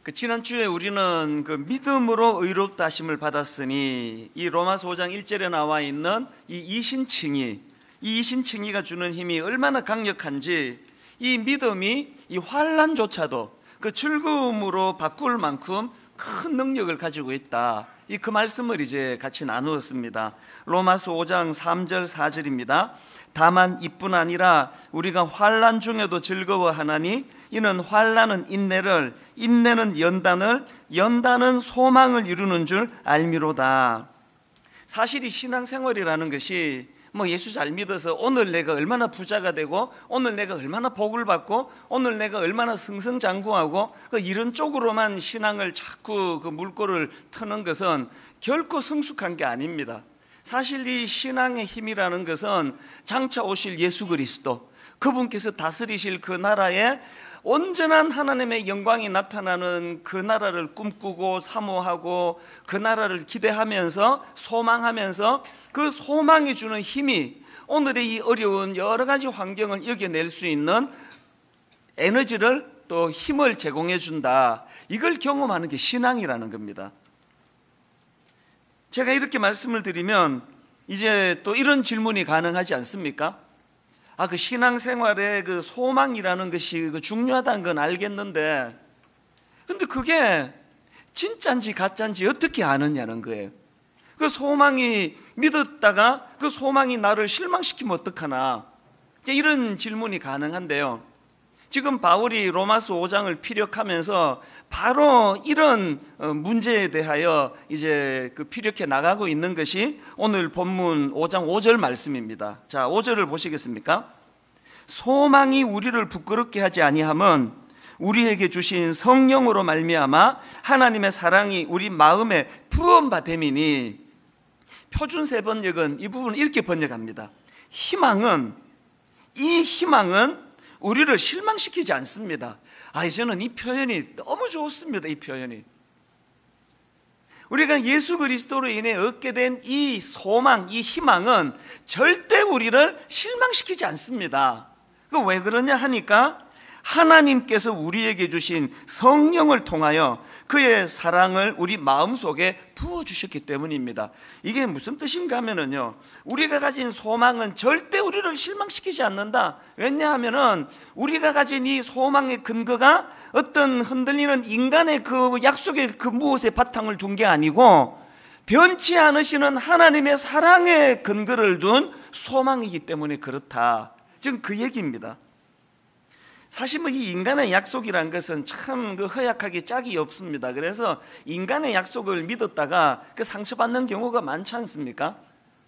지난주에 우리는 믿음으로 의롭다 하심을 받았으니 이 로마서 5장 1절에 나와 있는 이 이신칭의가 주는 힘이 얼마나 강력한지, 이 믿음이 이 환난조차도 그 즐거움으로 바꿀 만큼 큰 능력을 가지고 있다. 그 말씀을 이제 같이 나누었습니다. 로마서 5장 3절 4절입니다. 다만 이뿐 아니라 우리가 환난 중에도 즐거워하나니 이는 환난은 인내를, 인내는 연단을, 연단은 소망을 이루는 줄 알미로다. 사실 이 신앙생활이라는 것이 예수 잘 믿어서 오늘 내가 얼마나 부자가 되고, 오늘 내가 얼마나 복을 받고, 오늘 내가 얼마나 승승장구하고 이런 쪽으로만 신앙을 자꾸 물꼬를 트는 것은 결코 성숙한 게 아닙니다. 사실 이 신앙의 힘이라는 것은 장차 오실 예수 그리스도, 그분께서 다스리실 그 나라에 온전한 하나님의 영광이 나타나는 그 나라를 꿈꾸고 사모하고 그 나라를 기대하면서 소망하면서 그 소망이 주는 힘이 오늘의 이 어려운 여러 가지 환경을 이겨낼 수 있는 에너지를, 또 힘을 제공해 준다. 이걸 경험하는 게 신앙이라는 겁니다. 제가 이렇게 말씀을 드리면 이제 또 이런 질문이 가능하지 않습니까? 그 신앙생활에 그 소망이라는 것이 중요하다는 건 알겠는데, 근데 그게 진짜인지 가짜인지 어떻게 아느냐는 거예요. 그 소망이 믿었다가 그 소망이 나를 실망시키면 어떡하나, 이런 질문이 가능한데요. 지금 바울이 로마서 5장을 피력하면서 바로 이런 문제에 대하여 이제 피력해 나가고 있는 것이 오늘 본문 5장 5절 말씀입니다. 자, 5절을 보시겠습니까? 소망이 우리를 부끄럽게 하지 아니함은 우리에게 주신 성령으로 말미암아 하나님의 사랑이 우리 마음에 부음받음이니. 표준 세번역은 이 부분을 이렇게 번역합니다. 이 희망은 우리를 실망시키지 않습니다. 저는 이 표현이 너무 좋습니다. 이 표현이 우리가 예수 그리스도로 인해 얻게 된 이 소망, 이 희망은 절대 우리를 실망시키지 않습니다. 왜 그러냐 하니까 하나님께서 우리에게 주신 성령을 통하여 그의 사랑을 우리 마음속에 부어주셨기 때문입니다. 이게 무슨 뜻인가 하면요, 우리가 가진 소망은 절대 우리를 실망시키지 않는다. 왜냐하면 우리가 가진 이 소망의 근거가 어떤 흔들리는 인간의 그 약속의 그 무엇에 바탕을 둔 게 아니고 변치 않으시는 하나님의 사랑의 근거를 둔 소망이기 때문에 그렇다. 지금 그 얘기입니다. 사실 이 인간의 약속이란 것은 참 허약하게 짝이 없습니다. 그래서 인간의 약속을 믿었다가 상처받는 경우가 많지 않습니까?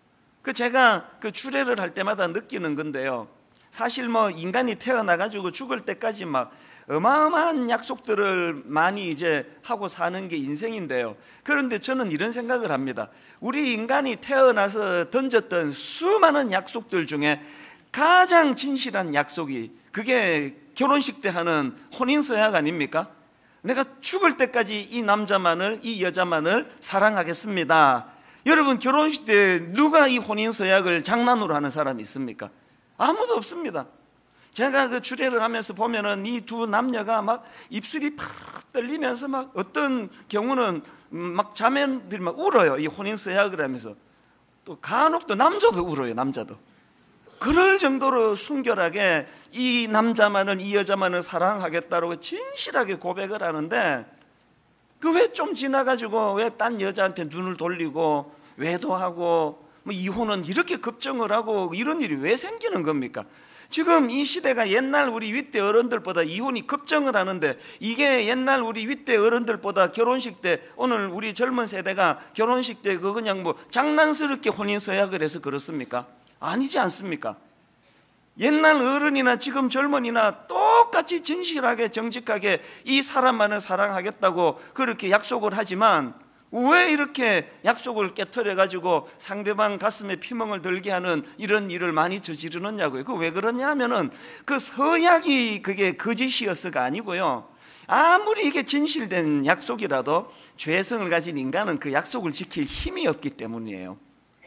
제가 주례를 할 때마다 느끼는 건데요. 사실 인간이 태어나가지고 죽을 때까지 어마어마한 약속들을 많이 이제 하고 사는 게 인생인데요. 그런데 저는 이런 생각을 합니다. 우리 인간이 태어나서 던졌던 수많은 약속들 중에 가장 진실한 약속이 그게 결혼식 때 하는 혼인서약 아닙니까? 내가 죽을 때까지 이 남자만을, 이 여자만을 사랑하겠습니다. 여러분, 결혼식 때 누가 이 혼인서약을 장난으로 하는 사람이 있습니까? 아무도 없습니다. 제가 주례를 하면서 보면은 이 두 남녀가 입술이 팍 떨리면서 어떤 경우는 자매들이 울어요. 이 혼인서약을 하면서. 또 간혹 또 남자도 울어요. 남자도. 그럴 정도로 순결하게 이 남자만을, 이 여자만을 사랑하겠다고 진실하게 고백을 하는데, 왜 좀 지나가지고 왜 딴 여자한테 눈을 돌리고 외도하고 이혼은 이렇게 급정을 하고 이런 일이 왜 생기는 겁니까? 지금 이 시대가 옛날 우리 윗대 어른들보다 이혼이 급정을 하는데, 이게 옛날 우리 윗대 어른들보다 결혼식 때, 오늘 우리 젊은 세대가 결혼식 때 그냥 장난스럽게 혼인서약을 해서 그렇습니까? 아니지 않습니까? 옛날 어른이나 지금 젊은이나 똑같이 진실하게 정직하게 이 사람만을 사랑하겠다고 그렇게 약속을 하지만, 왜 이렇게 약속을 깨트려 가지고 상대방 가슴에 피멍을 들게 하는 이런 일을 많이 저지르느냐고요. 왜 그러냐 하면은 서약이 그게 거짓이었어가 아니고요, 아무리 이게 진실된 약속이라도 죄성을 가진 인간은 그 약속을 지킬 힘이 없기 때문이에요.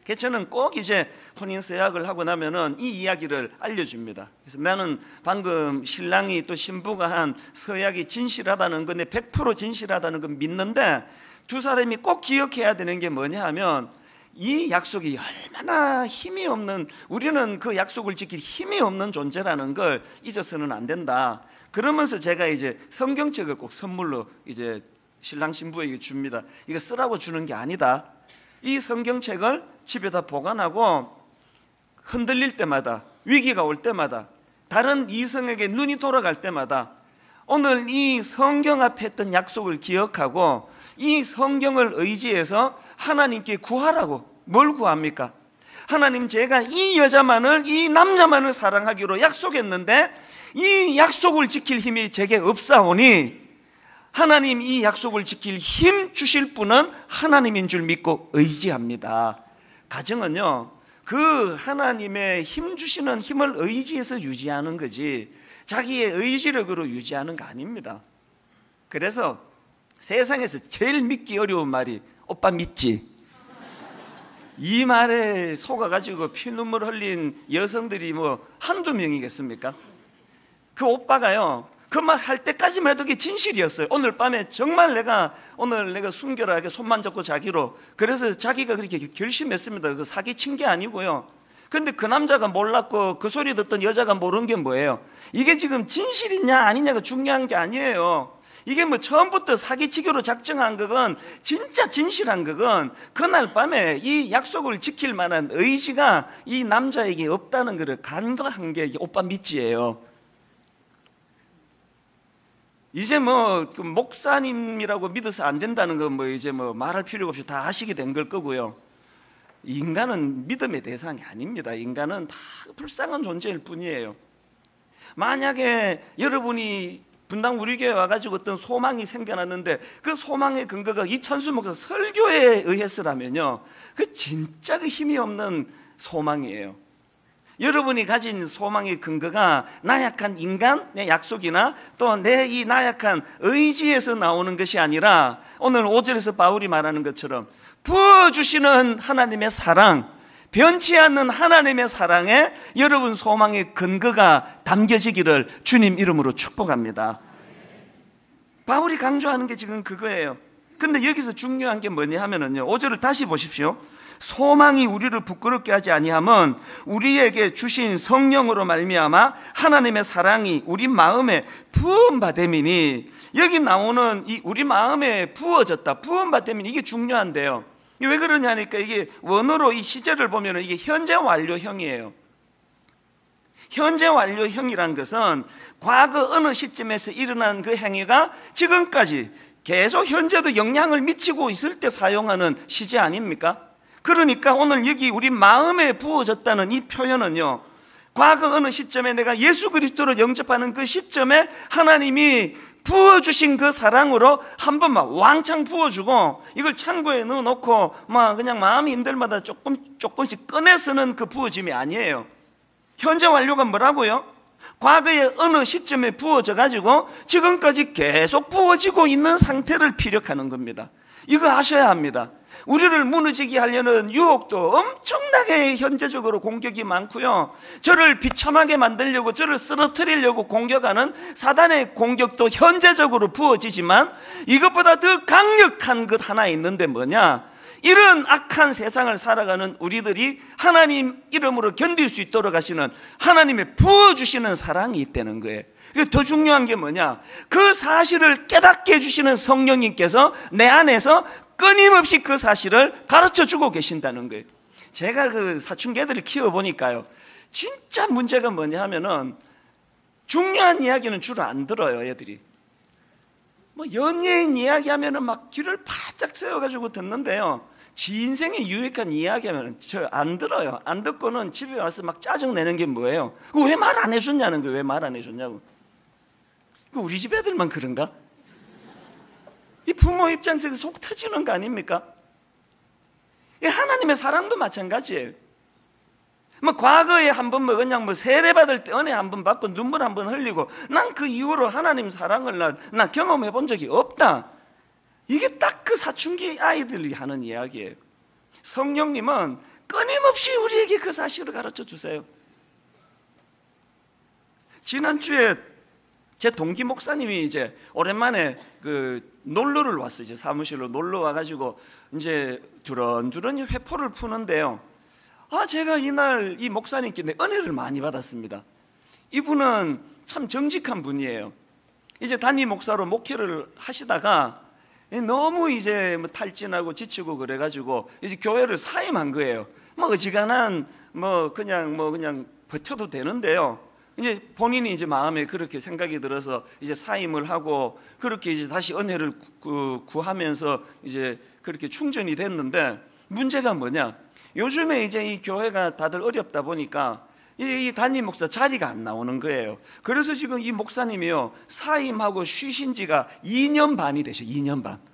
그래서 저는 꼭 이제 혼인 서약을 하고 나면은 이 이야기를 알려줍니다. 그래서 나는 방금 신랑이 또 신부가 한 서약이 진실하다는 건데 100% 진실하다는 건 믿는데 두 사람이 꼭 기억해야 되는 게 뭐냐 하면 이 약속이 얼마나 힘이 없는, 우리는 그 약속을 지킬 힘이 없는 존재라는 걸 잊어서는 안 된다. 그러면서 제가 이제 성경책을 꼭 선물로 이제 신랑 신부에게 줍니다. 이거 쓰라고 주는 게 아니다. 이 성경책을 집에다 보관하고 흔들릴 때마다, 위기가 올 때마다, 다른 이성에게 눈이 돌아갈 때마다 오늘 이 성경 앞에 했던 약속을 기억하고 이 성경을 의지해서 하나님께 구하라고. 뭘 구합니까? 하나님, 제가 이 여자만을, 이 남자만을 사랑하기로 약속했는데 이 약속을 지킬 힘이 제게 없사오니 하나님, 이 약속을 지킬 힘 주실 분은 하나님인 줄 믿고 의지합니다. 가정은요, 그 하나님의 힘 주시는 힘을 의지해서 유지하는 거지 자기의 의지력으로 유지하는 거 아닙니다. 그래서 세상에서 제일 믿기 어려운 말이 오빠 믿지? 이 말에 속아가지고 피눈물 흘린 여성들이 뭐 한두 명이겠습니까? 그 오빠가요, 그 말 할 때까지만 해도 그게 진실이었어요. 오늘 밤에 정말 내가 순결하게 손만 잡고 자기로. 그래서 자기가 그렇게 결심했습니다. 그 사기친 게 아니고요. 근데 그 남자가 몰랐고 그 소리 듣던 여자가 모르는 게 뭐예요? 이게 지금 진실이냐 아니냐가 중요한 게 아니에요. 이게 뭐 처음부터 사기치기로 작정한 그건, 진짜 진실한 그건 그날 밤에 이 약속을 지킬 만한 의지가 이 남자에게 없다는 것을 간과한 게 오빠 믿지예요. 이제 뭐 그 목사님이라고 믿어서 안 된다는 건 뭐 이제 뭐 말할 필요가 없이 다 아시게 된 걸 거고요. 인간은 믿음의 대상이 아닙니다. 인간은 다 불쌍한 존재일 뿐이에요. 만약에 여러분이 분당 우리 교회 와가지고 어떤 소망이 생겨났는데 그 소망의 근거가 이찬수 목사 설교에 의해서라면요, 그 진짜 그 힘이 없는 소망이에요. 여러분이 가진 소망의 근거가 나약한 인간, 내 약속이나 또 내 이 나약한 의지에서 나오는 것이 아니라 오늘 5절에서 바울이 말하는 것처럼 부어주시는 하나님의 사랑, 변치 않는 하나님의 사랑에 여러분 소망의 근거가 담겨지기를 주님 이름으로 축복합니다. 바울이 강조하는 게 지금 그거예요. 근데 여기서 중요한 게 뭐냐 하면은요, 5절을 다시 보십시오. 소망이 우리를 부끄럽게 하지 아니함은 우리에게 주신 성령으로 말미암아 하나님의 사랑이 우리 마음에 부음받음이니, 여기 나오는 이 우리 마음에 부어졌다, 부음받음이니, 이게 중요한데요. 왜 그러냐니까 이게 원어로 이 시제를 보면 이게 현재 완료형이에요. 현재 완료형이란 것은 과거 어느 시점에서 일어난 그 행위가 지금까지 계속 현재도 영향을 미치고 있을 때 사용하는 시제 아닙니까? 그러니까 오늘 여기 우리 마음에 부어졌다는 이 표현은요, 과거 어느 시점에 내가 예수 그리스도를 영접하는 그 시점에 하나님이 부어주신 그 사랑으로 한 번만 왕창 부어주고 이걸 창고에 넣어놓고 막 그냥 마음이 힘들 마다 조금씩 꺼내 쓰는 그 부어짐이 아니에요. 현재 완료가 뭐라고요? 과거에 어느 시점에 부어져 가지고 지금까지 계속 부어지고 있는 상태를 피력하는 겁니다. 이거 아셔야 합니다. 우리를 무너지게 하려는 유혹도 엄청나게 현재적으로 공격이 많고요, 저를 비참하게 만들려고, 저를 쓰러뜨리려고 공격하는 사단의 공격도 현재적으로 부어지지만 이것보다 더 강력한 것 하나 있는데 뭐냐, 이런 악한 세상을 살아가는 우리들이 하나님 이름으로 견딜 수 있도록 하시는 하나님의 부어주시는 사랑이 있다는 거예요. 더 중요한 게 뭐냐, 그 사실을 깨닫게 해주시는 성령님께서 내 안에서 끊임없이 그 사실을 가르쳐 주고 계신다는 거예요. 제가 그 사춘기들을 키워보니까요, 진짜 문제가 뭐냐 하면은 중요한 이야기는 주로 안 들어요. 애들이 뭐 연예인 이야기하면은 막 귀를 바짝 세워가지고 듣는데요, 지 인생에 유익한 이야기하면 저 안 들어요. 안 듣고는 집에 와서 막 짜증내는 게 뭐예요? 왜 말 안 해줬냐는 거예요. 왜 말 안 해줬냐고. 우리 집 애들만 그런가? 이 부모 입장에서 속 터지는 거 아닙니까? 하나님의 사랑도 마찬가지예요. 뭐 과거에 한번 뭐 그냥 뭐 세례받을 때 은혜 한번 받고 눈물 한번 흘리고 난 그 이후로 하나님 사랑을 난 경험해 본 적이 없다. 이게 딱 그 사춘기 아이들이 하는 이야기예요. 성령님은 끊임없이 우리에게 그 사실을 가르쳐 주세요. 지난주에 제 동기 목사님이 이제 오랜만에 놀러를 왔어요. 이제 사무실로 놀러 와가지고 이제 두런두런히 회포를 푸는데요. 제가 이날 이 목사님께 은혜를 많이 받았습니다. 이분은 참 정직한 분이에요. 이제 담임 목사로 목회를 하시다가 너무 이제 탈진하고 지치고 그래가지고 이제 교회를 사임한 거예요. 어지간한 그냥 버텨도 되는데요. 이제 본인이 이제 마음에 그렇게 생각이 들어서 이제 사임을 하고 그렇게 이제 다시 은혜를 구하면서 이제 그렇게 충전이 됐는데, 문제가 뭐냐? 요즘에 이제 이 교회가 다들 어렵다 보니까 이 담임 목사 자리가 안 나오는 거예요. 그래서 지금 이 목사님이요, 사임하고 쉬신 지가 2년 반이 되셔. 2년 반.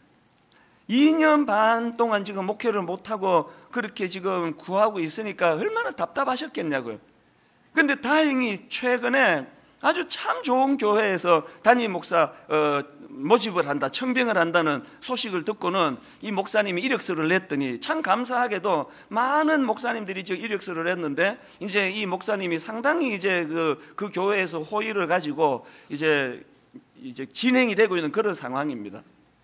2년 반 동안 지금 목회를 못하고 그렇게 지금 구하고 있으니까 얼마나 답답하셨겠냐고요. 근데 다행히 최근에 아주 참 좋은 교회에서 담임 목사 모집을 한다, 청빙을 한다는 소식을 듣고는 이 목사님이 이력서를 냈더니, 참 감사하게도 많은 목사님들이 지금 이력서를 냈는데 이제 이 목사님이 상당히 이제 그 교회에서 호의를 가지고 이제 진행이 되고 있는 그런 상황입니다.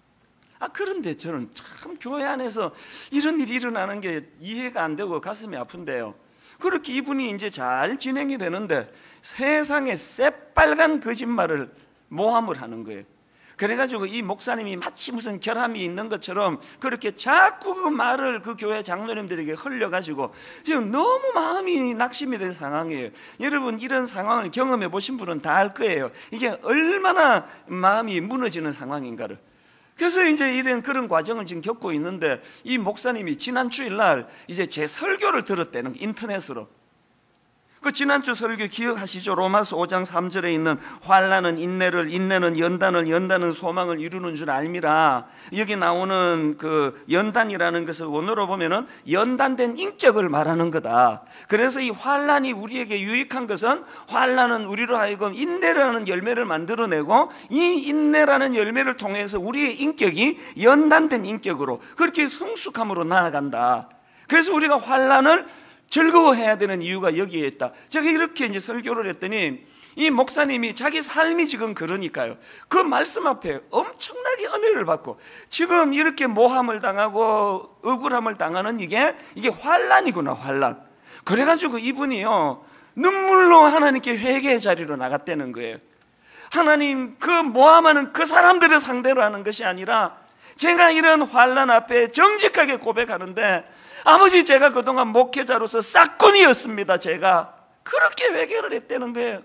그런데 저는 참 교회 안에서 이런 일이 일어나는 게 이해가 안 되고 가슴이 아픈데요. 그렇게 이분이 이제 잘 진행이 되는데 세상에 새빨간 거짓말을 모함을 하는 거예요. 그래가지고 이 목사님이 마치 무슨 결함이 있는 것처럼 그렇게 자꾸 그 말을 그 교회 장로님들에게 흘려가지고 지금 너무 마음이 낙심이 된 상황이에요. 여러분, 이런 상황을 경험해 보신 분은 다 알 거예요. 이게 얼마나 마음이 무너지는 상황인가를. 그래서 이제 이런 그런 과정을 지금 겪고 있는데, 이 목사님이 지난 주일날 이제 제 설교를 들었다는, 인터넷으로. 그 지난주 설교 기억하시죠? 로마서 5장 3절에 있는 환난은 인내를, 인내는 연단을, 연단은 소망을 이루는 줄 알미라. 여기 나오는 그 연단이라는 것을 원어로 보면은 연단된 인격을 말하는 거다. 그래서 이 환난이 우리에게 유익한 것은, 환난은 우리로 하여금 인내라는 열매를 만들어내고 이 인내라는 열매를 통해서 우리의 인격이 연단된 인격으로 그렇게 성숙함으로 나아간다. 그래서 우리가 환난을 즐거워해야 되는 이유가 여기에 있다. 제가 이렇게 이제 설교를 했더니 이 목사님이 자기 삶이 지금 그러니까요, 그 말씀 앞에 엄청나게 은혜를 받고 지금 이렇게 모함을 당하고 억울함을 당하는 이게 환난이구나, 환난. 그래가지고 이분이요, 눈물로 하나님께 회개의 자리로 나갔다는 거예요. 하나님, 그 모함하는 그 사람들을 상대로 하는 것이 아니라 제가 이런 환난 앞에 정직하게 고백하는데, 아버지, 제가 그동안 목회자로서 싹군이었습니다. 제가 그렇게 회개를 했다는 거예요.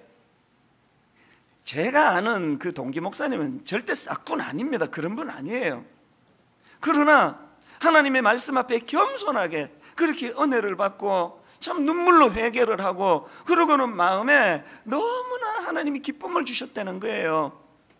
제가 아는 그 동기 목사님은 절대 싹군 아닙니다. 그런 분 아니에요. 그러나 하나님의 말씀 앞에 겸손하게 그렇게 은혜를 받고 참 눈물로 회개를 하고, 그러고는 마음에 너무나 하나님이 기쁨을 주셨다는 거예요.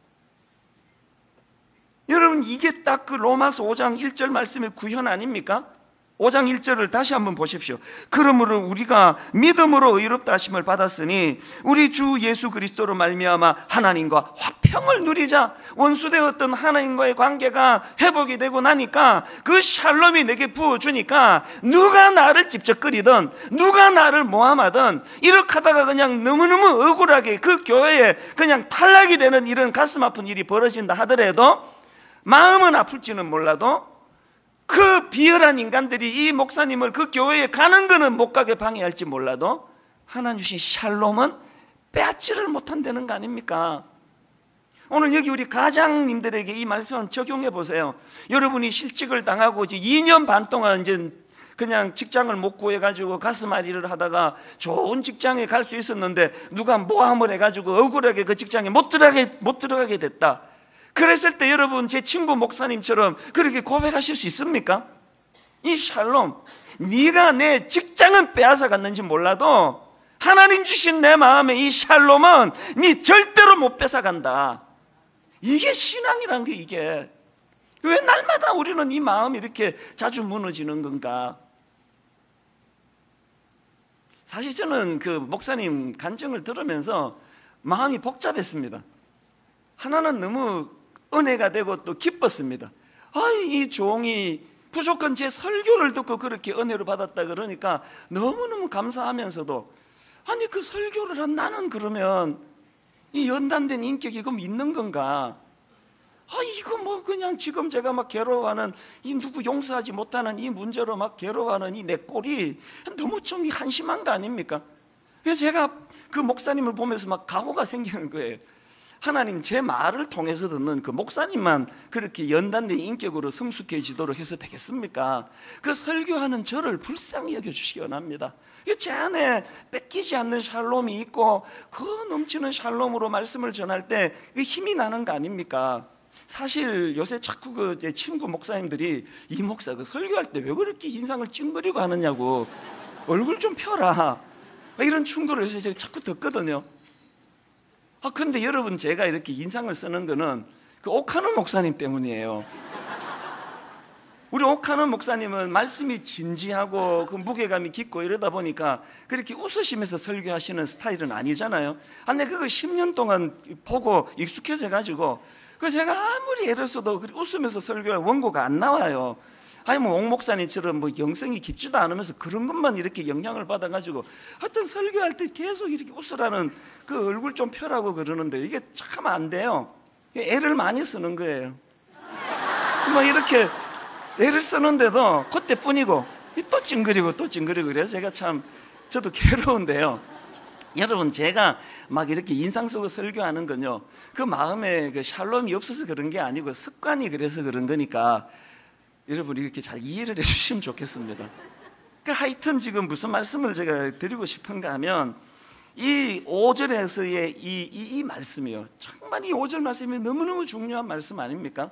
여러분, 이게 딱 그 로마서 5장 1절 말씀의 구현 아닙니까? 5장 1절을 다시 한번 보십시오. 그러므로 우리가 믿음으로 의롭다 하심을 받았으니 우리 주 예수 그리스도로 말미암아 하나님과 화평을 누리자. 원수되었던 하나님과의 관계가 회복이 되고 나니까 그 샬롬이 내게 부어주니까 누가 나를 찝쩍거리든 누가 나를 모함하든 이렇게 하다가 그냥 너무너무 억울하게 그 교회에 그냥 탈락이 되는 이런 가슴 아픈 일이 벌어진다 하더라도, 마음은 아플지는 몰라도 그 비열한 인간들이 이 목사님을 그 교회에 가는 거는 못 가게 방해할지 몰라도 하나님 주신 샬롬은 빼앗지를 못한다는 거 아닙니까? 오늘 여기 우리 가장님들에게 이 말씀을 적용해 보세요. 여러분이 실직을 당하고 이제 2년 반 동안 이제 그냥 직장을 못 구해가지고 가슴앓이를 하다가 좋은 직장에 갈 수 있었는데 누가 모함을 해가지고 억울하게 그 직장에 못 들어가게 됐다. 그랬을 때 여러분, 제 친구 목사님처럼 그렇게 고백하실 수 있습니까? 이 샬롬, 네가 내 직장은 빼앗아 갔는지 몰라도 하나님 주신 내 마음의 이 샬롬은 네 절대로 못 뺏어 간다. 이게 신앙이란 게, 이게 왜 날마다 우리는 이 마음이 이렇게 자주 무너지는 건가? 사실 저는 그 목사님 간증을 들으면서 마음이 복잡했습니다. 하나는 너무 은혜가 되고 또 기뻤습니다. 이 종이 무조건 제 설교를 듣고 그렇게 은혜를 받았다 그러니까 너무너무 감사하면서도, 아니 그 설교를 한 나는 그러면 이 연단된 인격이 그럼 있는 건가? 이거 뭐 그냥 지금 제가 막 괴로워하는 이 누구 용서하지 못하는 이 문제로 막 괴로워하는 이 내 꼴이 너무 좀 한심한 거 아닙니까? 그래서 제가 그 목사님을 보면서 막 각오가 생기는 거예요. 하나님, 제 말을 통해서 듣는 그 목사님만 그렇게 연단된 인격으로 성숙해지도록 해서 되겠습니까? 그 설교하는 저를 불쌍히 여겨주시기 원합니다. 제 안에 뺏기지 않는 샬롬이 있고 그 넘치는 샬롬으로 말씀을 전할 때 힘이 나는 거 아닙니까? 사실 요새 자꾸 제 친구 목사님들이, 이 목사 그 설교할 때 왜 그렇게 인상을 찡그리고 하느냐고, 얼굴 좀 펴라, 이런 충고를 요새 제가 자꾸 듣거든요. 근데 여러분, 제가 이렇게 인상을 쓰는 거는 그 오카노 목사님 때문이에요. 우리 오카노 목사님은 말씀이 진지하고 그 무게감이 깊고 이러다 보니까 그렇게 웃으시면서 설교하시는 스타일은 아니잖아요. 근데 그거 10년 동안 보고 익숙해져 가지고 그 제가 아무리 애를 써도 웃으면서 설교할 원고가 안 나와요. 아니 뭐 옥 목사님처럼 뭐 영성이 깊지도 않으면서 그런 것만 이렇게 영향을 받아가지고 하여튼 설교할 때 계속 이렇게 웃으라는, 그 얼굴 좀 펴라고 그러는데 이게 참 안 돼요. 애를 많이 쓰는 거예요. 뭐 이렇게 애를 쓰는데도 그때뿐이고 또 찡그리고 또 찡그리고, 그래서 제가 참 저도 괴로운데요. 여러분, 제가 막 이렇게 인상 쓰고 설교하는 건요, 그 마음에 그 샬롬이 없어서 그런 게 아니고 습관이 그래서 그런 거니까 여러분이 이렇게 잘 이해를 해주시면 좋겠습니다. 하여튼 지금 무슨 말씀을 제가 드리고 싶은가 하면, 이 5절에서의 이 말씀이요, 정말 이 5절 말씀이 너무너무 중요한 말씀 아닙니까?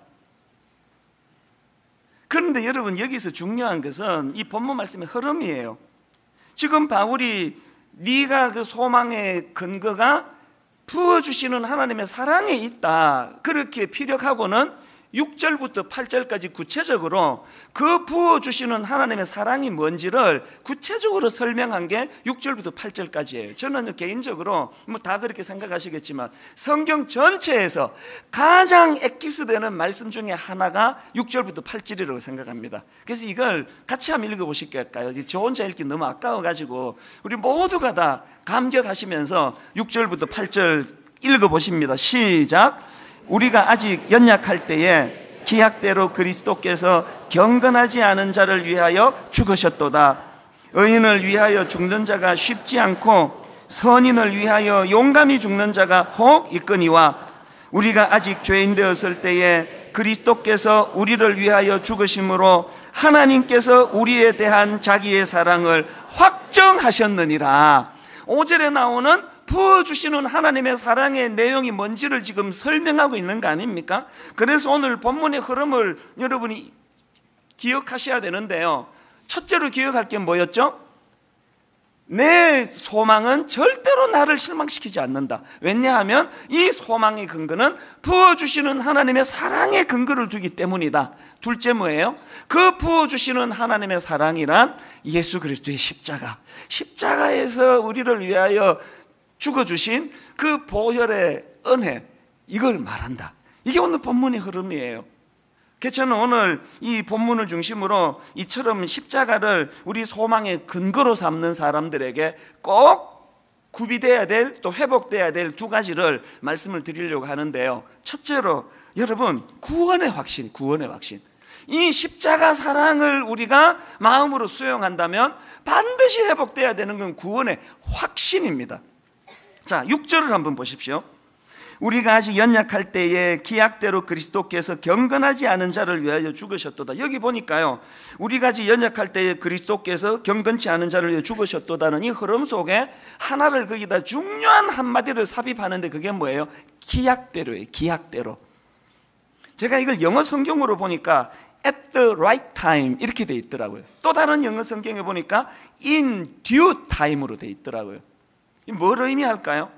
그런데 여러분, 여기서 중요한 것은 이 본문 말씀의 흐름이에요. 지금 바울이 네가 그 소망의 근거가 부어주시는 하나님의 사랑에 있다, 그렇게 피력하고는 6절부터 8절까지 구체적으로 그 부어주시는 하나님의 사랑이 뭔지를 구체적으로 설명한 게 6절부터 8절까지예요. 저는 개인적으로 뭐 다 그렇게 생각하시겠지만 성경 전체에서 가장 엑기스되는 말씀 중에 하나가 6절부터 8절이라고 생각합니다. 그래서 이걸 같이 한번 읽어보실까요? 저 혼자 읽기 너무 아까워가지고 우리 모두가 다 감격하시면서 6절부터 8절 읽어보십니다. 시작. 우리가 아직 연약할 때에 기약대로 그리스도께서 경건하지 않은 자를 위하여 죽으셨도다. 의인을 위하여 죽는 자가 쉽지 않고 선인을 위하여 용감히 죽는 자가 혹 있거니와, 우리가 아직 죄인 되었을 때에 그리스도께서 우리를 위하여 죽으심으로 하나님께서 우리에 대한 자기의 사랑을 확정하셨느니라. 5절에 나오는 부어주시는 하나님의 사랑의 내용이 뭔지를 지금 설명하고 있는 거 아닙니까? 그래서 오늘 본문의 흐름을 여러분이 기억하셔야 되는데요, 첫째로 기억할 게 뭐였죠? 내 소망은 절대로 나를 실망시키지 않는다. 왜냐하면 이 소망의 근거는 부어주시는 하나님의 사랑의 근거를 두기 때문이다. 둘째 뭐예요? 그 부어주시는 하나님의 사랑이란 예수 그리스도의 십자가에서 우리를 위하여 죽어주신 그 보혈의 은혜, 이걸 말한다. 이게 오늘 본문의 흐름이에요. 그래서 저는 오늘 이 본문을 중심으로 이처럼 십자가를 우리 소망의 근거로 삼는 사람들에게 꼭 구비돼야 될, 또 회복돼야 될 두 가지를 말씀을 드리려고 하는데요. 첫째로 여러분, 구원의 확신. 이 십자가 사랑을 우리가 마음으로 수용한다면 반드시 회복돼야 되는 건 구원의 확신입니다. 자, 6절을 한번 보십시오. 우리가 아직 연약할 때에 기약대로 그리스도께서 경건하지 않은 자를 위하여 죽으셨도다. 여기 보니까요, 우리가 아직 연약할 때에 그리스도께서 경건치 않은 자를 위하여 죽으셨도다는 이 흐름 속에 하나를, 거기다 중요한 한마디를 삽입하는데 그게 뭐예요? 기약대로예요. 기약대로. 제가 이걸 영어 성경으로 보니까 at the right time 이렇게 돼 있더라고요. 또 다른 영어 성경에 보니까 in due time으로 돼 있더라고요. 뭘 의미할까요?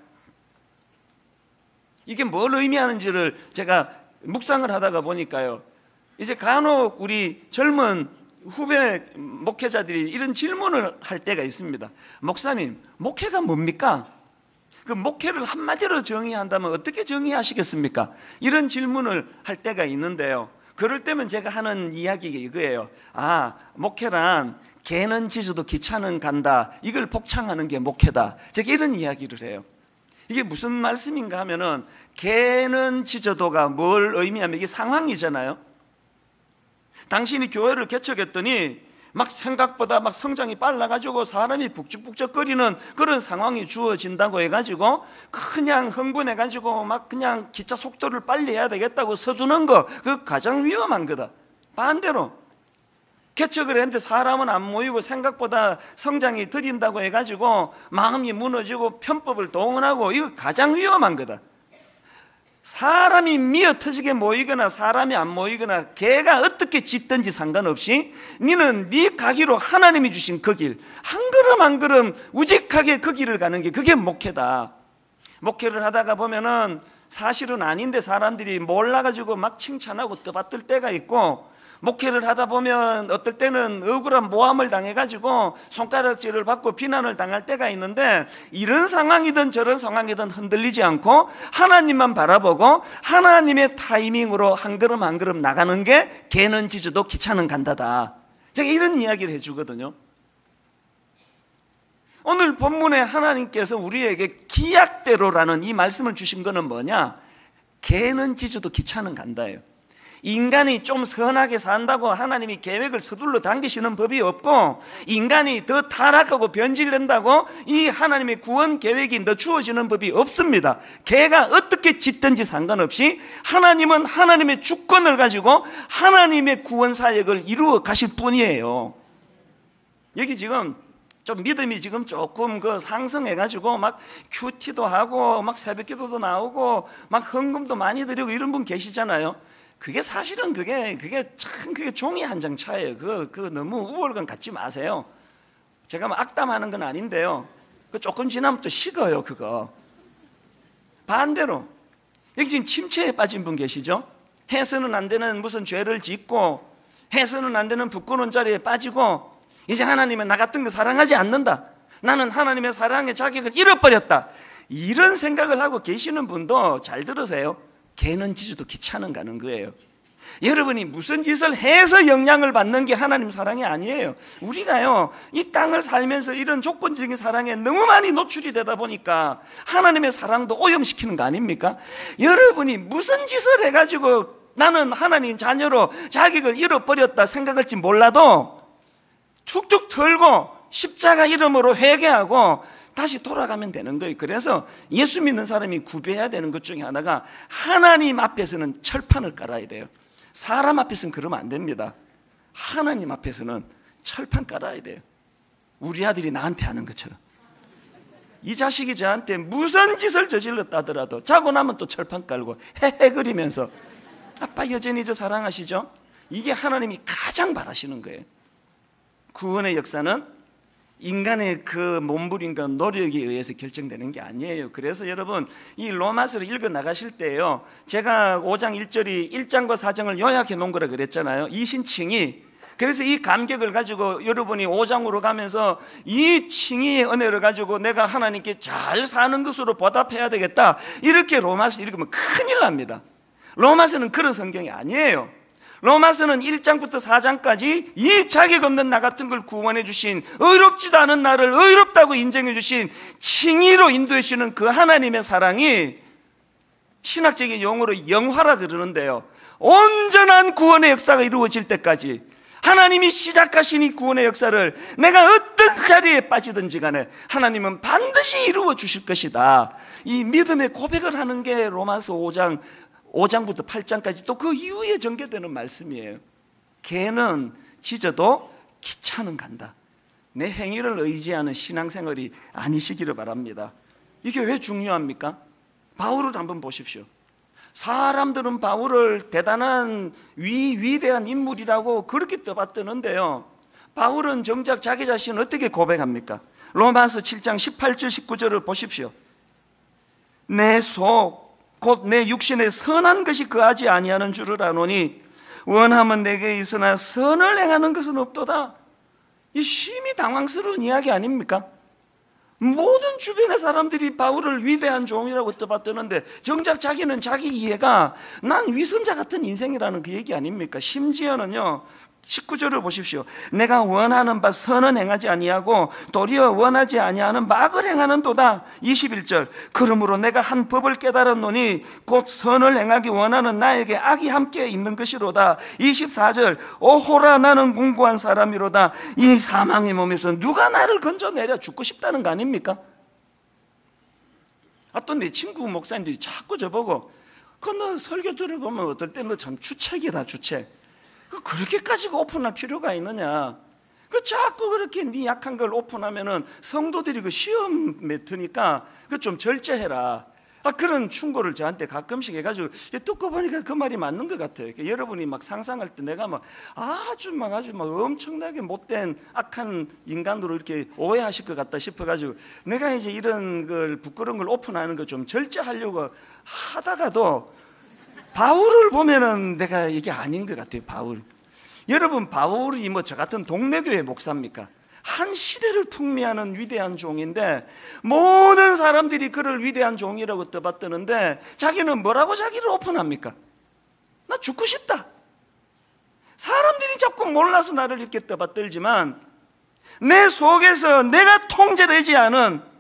이게 뭘 의미하는지를 제가 묵상을 하다가 보니까요, 이제 간혹 우리 젊은 후배 목회자들이 이런 질문을 할 때가 있습니다. 목사님, 목회가 뭡니까? 그 목회를 한마디로 정의한다면 어떻게 정의하시겠습니까? 이런 질문을 할 때가 있는데요, 그럴 때면 제가 하는 이야기가 이거예요. 아, 목회란 개는 짖어도 기차는 간다, 이걸 복창하는 게 목회다. 제가 이런 이야기를 해요. 이게 무슨 말씀인가 하면은, 개는 짖어도가 뭘 의미하면 이게 상황이잖아요. 당신이 교회를 개척했더니 막 생각보다 막 성장이 빨라가지고 사람이 북적북적거리는 그런 상황이 주어진다고 해가지고 그냥 흥분해가지고 막 그냥 기차 속도를 빨리 해야 되겠다고 서두는 거, 그 가장 위험한 거다. 반대로 개척을 했는데 사람은 안 모이고 생각보다 성장이 더딘다고 해가지고 마음이 무너지고 편법을 동원하고, 이거 가장 위험한 거다. 사람이 미어터지게 모이거나 사람이 안 모이거나 개가 어떻게 짖든지 상관없이 니는 네 가기로 하나님이 주신 그 길, 한 걸음 한 걸음 우직하게 그 길을 가는 게, 그게 목회다. 목회를 하다가 보면은 사실은 아닌데 사람들이 몰라가지고 막 칭찬하고 떠받들 때가 있고, 목회를 하다 보면 어떨 때는 억울한 모함을 당해가지고 손가락질을 받고 비난을 당할 때가 있는데, 이런 상황이든 저런 상황이든 흔들리지 않고 하나님만 바라보고 하나님의 타이밍으로 한 걸음 한 걸음 나가는 게 개는 짖어도 기차는 간다다. 제가 이런 이야기를 해주거든요. 오늘 본문에 하나님께서 우리에게 기약대로라는 이 말씀을 주신 거는 뭐냐? 개는 짖어도 기차는 간다예요. 인간이 좀 선하게 산다고 하나님이 계획을 서둘러 당기시는 법이 없고, 인간이 더 타락하고 변질된다고 이 하나님의 구원 계획이 늦추어지는 법이 없습니다. 개가 어떻게 짖든지 상관없이 하나님은 하나님의 주권을 가지고 하나님의 구원 사역을 이루어 가실 뿐이에요. 여기 지금 좀 믿음이 지금 조금 그 상승해가지고 막 큐티도 하고 막 새벽기도도 나오고 막 헌금도 많이 드리고 이런 분 계시잖아요. 그게 사실은 그게 참 그게 종이 한 장 차예요. 그 너무 우월감 갖지 마세요. 제가 뭐 악담하는 건 아닌데요. 그 조금 지나면 또 식어요, 그거. 반대로 여기 지금 침체에 빠진 분 계시죠? 해서는 안 되는 무슨 죄를 짓고 해서는 안 되는 부끄러운 자리에 빠지고, 이제 하나님은 나 같은 거 사랑하지 않는다, 나는 하나님의 사랑의 자격을 잃어버렸다, 이런 생각을 하고 계시는 분도 잘 들으세요. 개는 짖어도 기차는 가는 거예요. 여러분이 무슨 짓을 해서 영향을 받는 게 하나님 사랑이 아니에요. 우리가요, 이 땅을 살면서 이런 조건적인 사랑에 너무 많이 노출이 되다 보니까 하나님의 사랑도 오염시키는 거 아닙니까? 여러분이 무슨 짓을 해가지고 나는 하나님 자녀로 자격을 잃어버렸다 생각할지 몰라도 툭툭 털고 십자가 이름으로 회개하고 다시 돌아가면 되는 거예요. 그래서 예수 믿는 사람이 구별해야 되는 것 중에 하나가, 하나님 앞에서는 철판을 깔아야 돼요. 사람 앞에서는 그러면 안 됩니다. 하나님 앞에서는 철판 깔아야 돼요. 우리 아들이 나한테 하는 것처럼. 이 자식이 저한테 무슨 짓을 저질렀다 하더라도 자고 나면 또 철판 깔고 헤헤거리면서 아빠 여전히 저 사랑하시죠? 이게 하나님이 가장 바라시는 거예요. 구원의 역사는 인간의 그 몸부림과 노력에 의해서 결정되는 게 아니에요. 그래서 여러분, 이 로마서를 읽어 나가실 때요, 제가 5장 1절이 1장과 4장을 요약해 놓은 거라 그랬잖아요. 이신칭의. 그래서 이 감격을 가지고 여러분이 5장으로 가면서 이 칭의의 은혜를 가지고 내가 하나님께 잘 사는 것으로 보답해야 되겠다, 이렇게 로마서 읽으면 큰일 납니다. 로마서는 그런 성경이 아니에요. 로마서는 1장부터 4장까지 이 자격 없는 나 같은 걸 구원해 주신, 의롭지도 않은 나를 의롭다고 인정해 주신 칭의로 인도해 주시는 그 하나님의 사랑이 신학적인 용어로 영화라 그러는데요, 온전한 구원의 역사가 이루어질 때까지 하나님이 시작하신 이 구원의 역사를 내가 어떤 자리에 빠지든지 간에 하나님은 반드시 이루어 주실 것이다, 이 믿음의 고백을 하는 게 로마서 5장부터 8장까지 또 그 이후에 전개되는 말씀이에요. 개는 짖어도 기차는 간다. 내 행위를 의지하는 신앙생활이 아니시기를 바랍니다. 이게 왜 중요합니까? 바울을 한번 보십시오. 사람들은 바울을 대단한 위대한 인물이라고 그렇게 떠받드는데요, 바울은 정작 자기 자신을 어떻게 고백합니까? 로마서 7장 18절 19절을 보십시오. 내 속 곧 내 육신에 선한 것이 거하지 아니하는 줄을 아노니 원함은 내게 있으나 선을 행하는 것은 없도다. 이 심히 당황스러운 이야기 아닙니까? 모든 주변의 사람들이 바울을 위대한 종이라고 떠받드는데 정작 자기는 자기 이해가 난 위선자 같은 인생이라는 그 얘기 아닙니까? 심지어는요 19절을 보십시오. 내가 원하는 바 선은 행하지 아니하고 도리어 원하지 아니하는 악을 행하는도다. 21절 그러므로 내가 한 법을 깨달았노니 곧 선을 행하기 원하는 나에게 악이 함께 있는 것이로다. 24절 오호라 나는 공고한 사람이로다. 이 사망의 몸에서 누가 나를 건져내려 죽고 싶다는 거 아닙니까? 또 내 친구 목사님들이 자꾸 저보고 너 설교 들어보면 어떨 때 너 참 주책이다 주책. 그렇게까지 오픈할 필요가 있느냐? 자꾸 그렇게 네 약한 걸 오픈하면은 성도들이 그 시험에 드니까 좀 절제해라. 그런 충고를 저한테 가끔씩 해가지고 듣고 보니까 그 말이 맞는 것 같아요. 여러분이 막 상상할 때 내가 아주 엄청나게 못된 악한 인간으로 이렇게 오해하실 것 같다 싶어가지고 내가 이제 이런 걸 부끄러운 걸 오픈하는 걸 좀 절제하려고 하다가도 바울을 보면은 내가 이게 아닌 것 같아요. 바울. 여러분 바울이 저 같은 동네교회 목사입니까? 한 시대를 풍미하는 위대한 종인데 모든 사람들이 그를 위대한 종이라고 떠받드는데 자기는 뭐라고 자기를 오픈합니까? 나 죽고 싶다. 사람들이 자꾸 몰라서 나를 이렇게 떠받들지만 내 속에서 내가 통제되지 않은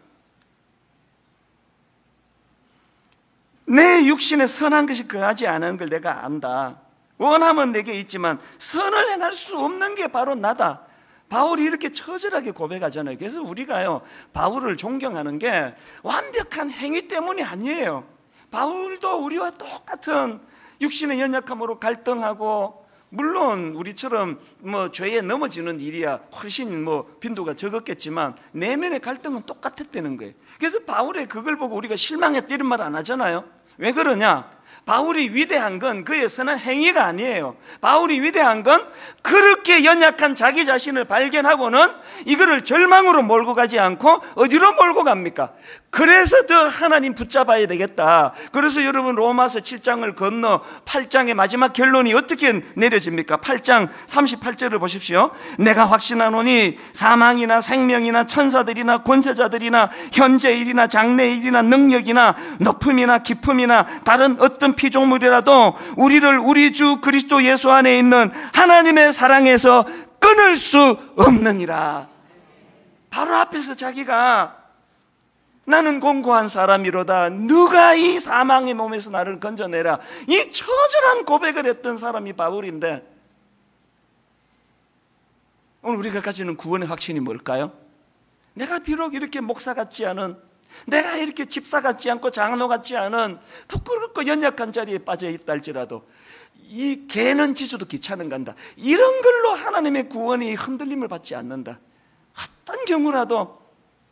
내 육신에 선한 것이 거하지 않은 걸 내가 안다. 원함은 내게 있지만 선을 행할 수 없는 게 바로 나다. 바울이 이렇게 처절하게 고백하잖아요. 그래서 우리가요 바울을 존경하는 게 완벽한 행위 때문이 아니에요. 바울도 우리와 똑같은 육신의 연약함으로 갈등하고 물론 우리처럼 죄에 넘어지는 일이야 훨씬 빈도가 적었겠지만 내면의 갈등은 똑같았다는 거예요. 그래서 바울의 그걸 보고 우리가 실망했다 이런 말 안 하잖아요. 왜 그러냐? 바울이 위대한 건 그의 선한 행위가 아니에요. 바울이 위대한 건 그렇게 연약한 자기 자신을 발견하고는 이거를 절망으로 몰고 가지 않고 어디로 몰고 갑니까? 그래서 더 하나님 붙잡아야 되겠다. 그래서 여러분 로마서 7장을 건너 8장의 마지막 결론이 어떻게 내려집니까? 8장 38절을 보십시오. 내가 확신하노니 사망이나 생명이나 천사들이나 권세자들이나 현재일이나 장래일이나 능력이나 높음이나 깊음이나 다른 어떤 피조물이라도 우리를 우리 주 그리스도 예수 안에 있는 하나님의 사랑에서 끊을 수 없느니라. 바로 앞에서 자기가 나는 공고한 사람이로다. 누가 이 사망의 몸에서 나를 건져내라. 이 처절한 고백을 했던 사람이 바울인데 오늘 우리가 가지는 구원의 확신이 뭘까요? 내가 비록 이렇게 목사 같지 않은, 내가 이렇게 집사 같지 않고 장로 같지 않은 부끄럽고 연약한 자리에 빠져 있다 할지라도 이 개는 짖어도 귀찮은 간다. 이런 걸로 하나님의 구원이 흔들림을 받지 않는다. 어떤 경우라도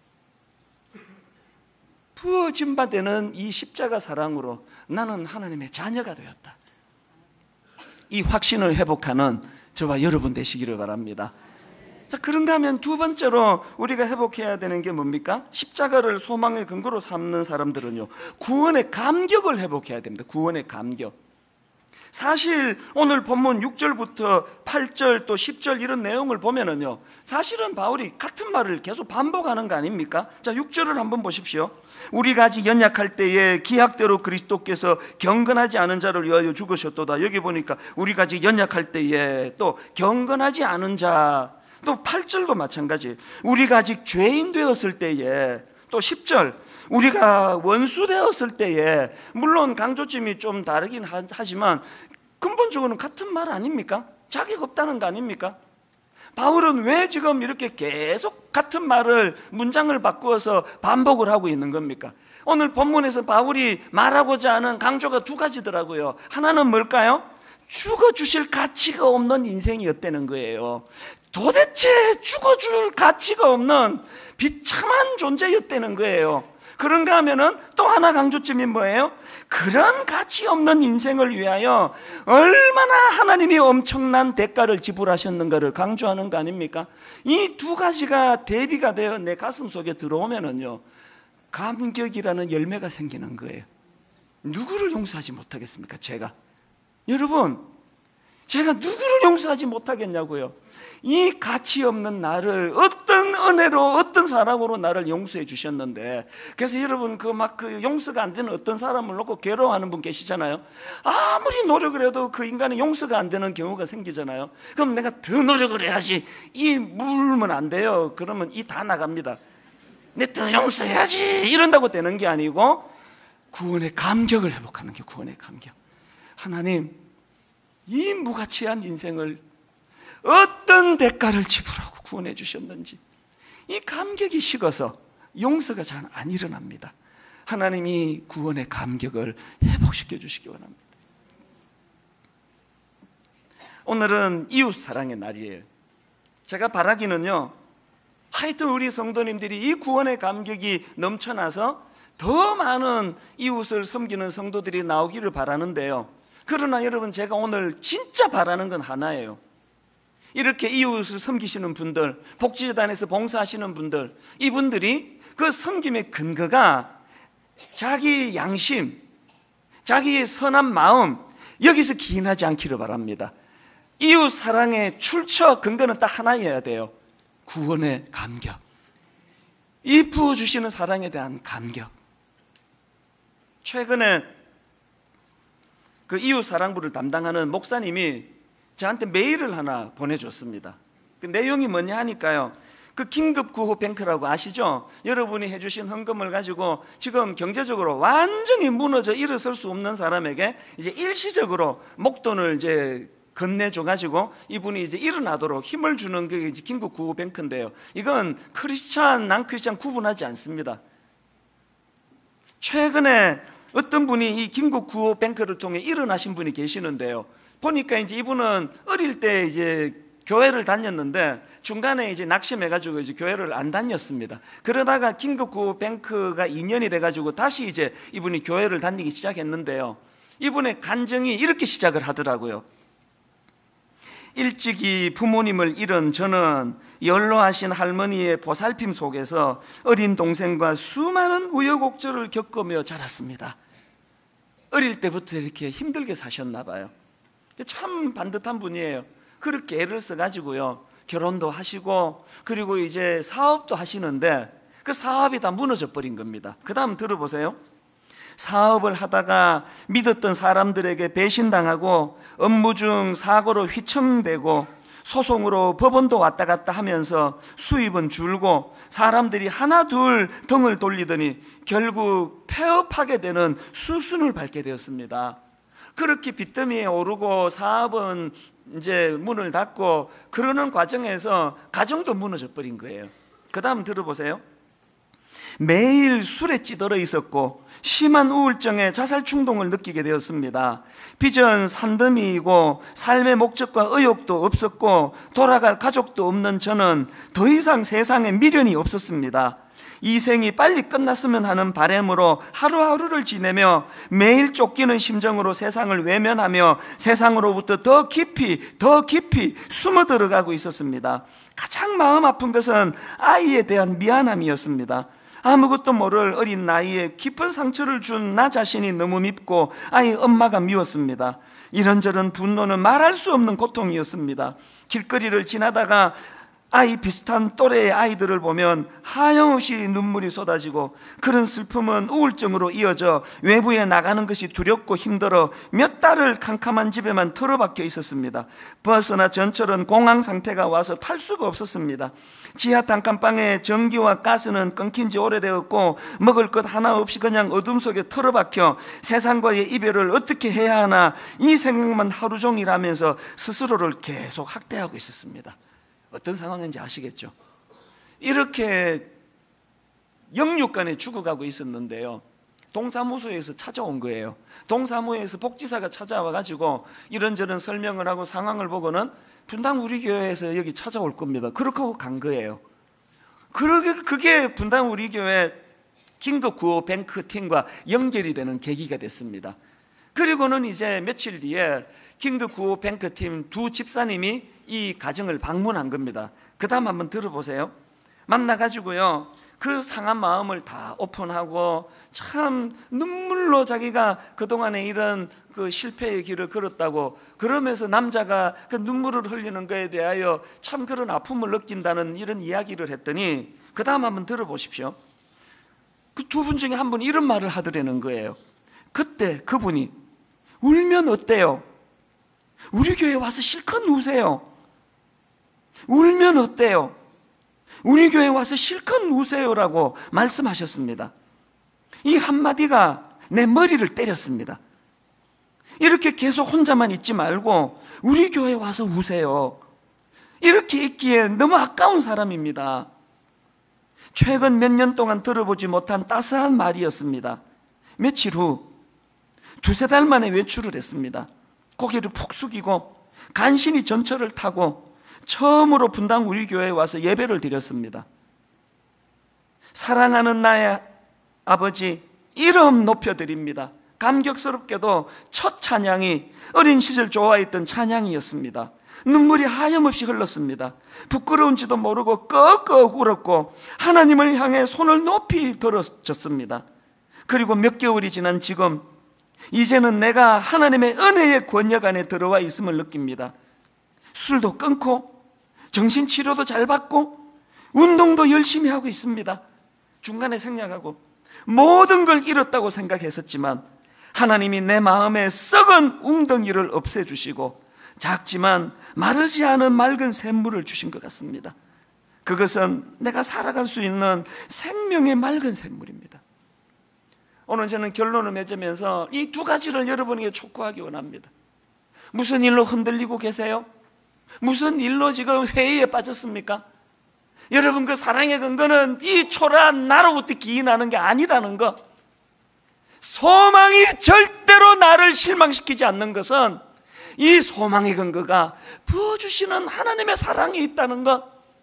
부어진 바 되는 이 십자가 사랑으로 나는 하나님의 자녀가 되었다. 이 확신을 회복하는 저와 여러분 되시기를 바랍니다. 자, 그런가 하면 두 번째로 우리가 회복해야 되는 게 뭡니까? 십자가를 소망의 근거로 삼는 사람들은요, 구원의 감격을 회복해야 됩니다. 구원의 감격. 사실 오늘 본문 6절부터 8절 또 10절 이런 내용을 보면은요, 사실은 바울이 같은 말을 계속 반복하는 거 아닙니까? 자, 6절을 한번 보십시오. 우리가 아직 연약할 때에 기약대로 그리스도께서 경건하지 않은 자를 위하여 죽으셨도다. 여기 보니까 우리가 아직 연약할 때에 또 경건하지 않은 자, 또 8절도 마찬가지. 우리가 아직 죄인 되었을 때에, 또 10절 우리가 원수 되었을 때에, 물론 강조점이 좀 다르긴 하지만 근본적으로는 같은 말 아닙니까? 자격 없다는 거 아닙니까? 바울은 왜 지금 이렇게 계속 같은 말을, 문장을 바꾸어서 반복을 하고 있는 겁니까? 오늘 본문에서 바울이 말하고자 하는 강조가 두 가지더라고요. 하나는 뭘까요? 죽어주실 가치가 없는 인생이었다는 거예요. 도대체 죽어줄 가치가 없는 비참한 존재였다는 거예요. 그런가 하면은 또 하나 강조점이 뭐예요? 그런 가치 없는 인생을 위하여 얼마나 하나님이 엄청난 대가를 지불하셨는가를 강조하는 거 아닙니까? 이 두 가지가 대비가 되어 내 가슴 속에 들어오면은요, 감격이라는 열매가 생기는 거예요. 누구를 용서하지 못하겠습니까? 제가. 여러분, 제가 누구를 용서하지 못하겠냐고요. 이 가치 없는 나를 어떤 은혜로 어떤 사람으로 나를 용서해 주셨는데. 그래서 여러분 그 용서가 안 되는 어떤 사람을 놓고 괴로워하는 분 계시잖아요. 아무리 노력을 해도 그 인간이 용서가 안 되는 경우가 생기잖아요. 그럼 내가 더 노력을 해야지. 이 물면 안 돼요. 그러면 이 다 나갑니다. 내 더 용서해야지 이런다고 되는 게 아니고 구원의 감격을 회복하는 게 구원의 감격. 하나님, 이 무가치한 인생을 어떤 대가를 지불하고 구원해 주셨는지 이 감격이 식어서 용서가 잘 안 일어납니다. 하나님이 구원의 감격을 회복시켜 주시기 원합니다. 오늘은 이웃 사랑의 날이에요. 제가 바라기는요, 하여튼 우리 성도님들이 이 구원의 감격이 넘쳐나서 더 많은 이웃을 섬기는 성도들이 나오기를 바라는데요, 그러나 여러분, 제가 오늘 진짜 바라는 건 하나예요. 이렇게 이웃을 섬기시는 분들, 복지재단에서 봉사하시는 분들, 이분들이 그 섬김의 근거가 자기 양심, 자기의 선한 마음, 여기서 기인하지 않기를 바랍니다. 이웃 사랑의 출처 근거는 딱 하나여야 돼요. 구원의 감격, 이 부어주시는 사랑에 대한 감격. 최근에 그 이웃 사랑부를 담당하는 목사님이 저한테 메일을 하나 보내줬습니다. 그 내용이 뭐냐 하니까요, 그 긴급구호뱅크라고 아시죠? 여러분이 해주신 헌금을 가지고 지금 경제적으로 완전히 무너져 일어설 수 없는 사람에게 이제 일시적으로 목돈을 이제 건네줘가지고 이분이 이제 일어나도록 힘을 주는 게 이제 긴급구호뱅크인데요, 이건 크리스찬, 난크리스찬 구분하지 않습니다. 최근에 어떤 분이 이 긴급구호뱅크를 통해 일어나신 분이 계시는데요, 보니까 이제 이분은 어릴 때 이제 교회를 다녔는데 중간에 이제 낙심해가지고 이제 교회를 안 다녔습니다. 그러다가 긴급구호뱅크가 2년이 돼가지고 다시 이제 이분이 교회를 다니기 시작했는데요, 이분의 간증이 이렇게 시작을 하더라고요. 일찍이 부모님을 잃은 저는 연로하신 할머니의 보살핌 속에서 어린 동생과 수많은 우여곡절을 겪으며 자랐습니다. 어릴 때부터 이렇게 힘들게 사셨나 봐요. 참 반듯한 분이에요. 그렇게 애를 써가지고요, 결혼도 하시고 그리고 이제 사업도 하시는데 그 사업이 다 무너져 버린 겁니다. 그 다음 들어보세요. 사업을 하다가 믿었던 사람들에게 배신당하고 업무 중 사고로 휘청대고 소송으로 법원도 왔다 갔다 하면서 수입은 줄고 사람들이 하나 둘 등을 돌리더니 결국 폐업하게 되는 수순을 밟게 되었습니다. 그렇게 빚더미에 오르고 사업은 이제 문을 닫고 그러는 과정에서 가정도 무너져 버린 거예요. 그 다음 들어보세요. 매일 술에 찌들어 있었고 심한 우울증에 자살 충동을 느끼게 되었습니다. 빚은 산더미이고 삶의 목적과 의욕도 없었고 돌아갈 가족도 없는 저는 더 이상 세상에 미련이 없었습니다. 이 생이 빨리 끝났으면 하는 바람으로 하루하루를 지내며 매일 쫓기는 심정으로 세상을 외면하며 세상으로부터 더 깊이 숨어 들어가고 있었습니다. 가장 마음 아픈 것은 아이에 대한 미안함이었습니다. 아무것도 모를 어린 나이에 깊은 상처를 준 나 자신이 너무 밉고 아이 엄마가 미웠습니다. 이런저런 분노는 말할 수 없는 고통이었습니다. 길거리를 지나다가 아이 비슷한 또래의 아이들을 보면 하염없이 눈물이 쏟아지고 그런 슬픔은 우울증으로 이어져 외부에 나가는 것이 두렵고 힘들어 몇 달을 캄캄한 집에만 틀어박혀 있었습니다. 버스나 전철은 공황 상태가 와서 탈 수가 없었습니다. 지하 단칸방에 전기와 가스는 끊긴 지 오래되었고 먹을 것 하나 없이 그냥 어둠 속에 틀어박혀 세상과의 이별을 어떻게 해야 하나 이 생각만 하루 종일 하면서 스스로를 계속 학대하고 있었습니다. 어떤 상황인지 아시겠죠? 이렇게 영육간에 죽어가고 있었는데요, 동사무소에서 찾아온 거예요. 동사무소에서 복지사가 찾아와가지고 이런저런 설명을 하고 상황을 보고는 분당 우리 교회에서 여기 찾아올 겁니다. 그렇게 하고 간 거예요. 그게 분당 우리 교회 긴급구호뱅크 팀과 연결이 되는 계기가 됐습니다. 그리고는 이제 며칠 뒤에 긴급구호뱅크 팀 두 집사님이 이 가정을 방문한 겁니다. 그 다음 한번 들어보세요. 만나가지고요, 그 상한 마음을 다 오픈하고 참 눈물로 자기가 그동안에 이런 그 실패의 길을 걸었다고, 그러면서 남자가 그 눈물을 흘리는 것에 대하여 참 그런 아픔을 느낀다는 이런 이야기를 했더니, 그 다음 한번 들어보십시오. 그 두 분 중에 한 분이 이런 말을 하더라는 거예요. 그때 그분이 울면 어때요? 우리 교회 와서 실컷 우세요. 울면 어때요? 우리 교회 와서 실컷 우세요라고 말씀하셨습니다. 이 한마디가 내 머리를 때렸습니다. 이렇게 계속 혼자만 있지 말고 우리 교회 와서 우세요. 이렇게 있기에 너무 아까운 사람입니다. 최근 몇 년 동안 들어보지 못한 따스한 말이었습니다. 며칠 후 두세 달 만에 외출을 했습니다. 고개를 푹 숙이고 간신히 전철을 타고 처음으로 분당 우리 교회에 와서 예배를 드렸습니다. 사랑하는 나의 아버지, 이름 높여드립니다. 감격스럽게도 첫 찬양이 어린 시절 좋아했던 찬양이었습니다. 눈물이 하염없이 흘렀습니다. 부끄러운지도 모르고 꺽꺽 울었고 하나님을 향해 손을 높이 들어줬습니다. 그리고 몇 개월이 지난 지금, 이제는 내가 하나님의 은혜의 권역 안에 들어와 있음을 느낍니다. 술도 끊고 정신치료도 잘 받고 운동도 열심히 하고 있습니다. 중간에 생략하고 모든 걸 잃었다고 생각했었지만 하나님이 내 마음에 썩은 웅덩이를 없애주시고 작지만 마르지 않은 맑은 샘물을 주신 것 같습니다. 그것은 내가 살아갈 수 있는 생명의 맑은 샘물입니다. 오늘 저는 결론을 맺으면서 이 두 가지를 여러분에게 촉구하기 원합니다. 무슨 일로 흔들리고 계세요? 무슨 일로 지금 회의에 빠졌습니까? 여러분, 그 사랑의 근거는 이 초라한 나로부터 기인하는 게 아니라는 것, 소망이 절대로 나를 실망시키지 않는 것은 이 소망의 근거가 부어주시는 하나님의 사랑이 있다는 것,